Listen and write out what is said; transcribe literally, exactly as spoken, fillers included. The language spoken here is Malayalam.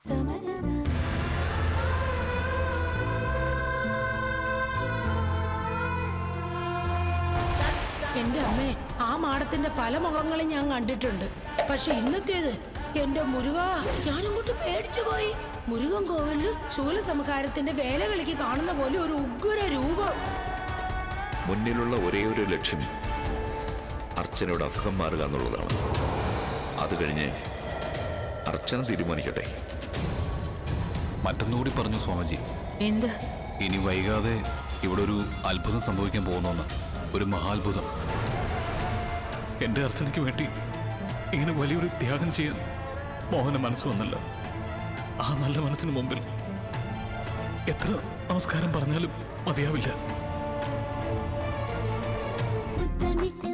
എന്റെ അമ്മേ, ആ മാടത്തിന്റെ പല മുഖങ്ങളും ഞാൻ കണ്ടിട്ടുണ്ട്. പക്ഷെ ഇന്നത്തേത് എന്റെ മുരുക, ഞാനങ്ങോട്ട് പേടിച്ചു പോയി. മുരുകൻ കോവിലില് ശൂലസംഹാരത്തിന്റെ വേലകളിക്ക് കാണുന്ന പോലെ ഒരു ഉഗ്ര രൂപം. മുന്നിലുള്ള ഒരേ ഒരു ലക്ഷ്യം അർച്ചനയുടെ അസുഖം മാറുക എന്നുള്ളതാണ്. അത് കഴിഞ്ഞ് അർച്ചന തീരുമാനിക്കട്ടെ. മറ്റൊന്നുകൂടി പറഞ്ഞു സ്വാമിജി. എന്ത്? ഇനി വൈകാതെ ഇവിടെ ഒരു അത്ഭുതം സംഭവിക്കാൻ പോകുന്നു. ഒരു മഹാത്ഭുതം. എന്റെ അർച്ചനയ്ക്ക് വേണ്ടി ഇങ്ങനെ വലിയൊരു ത്യാഗം ചെയ്യാൻ മോഹന മനസ്സ് വന്നല്ല. ആ നല്ല മനസ്സിന് മുമ്പിൽ എത്ര നമസ്കാരം പറഞ്ഞാലും മതിയാവില്ല.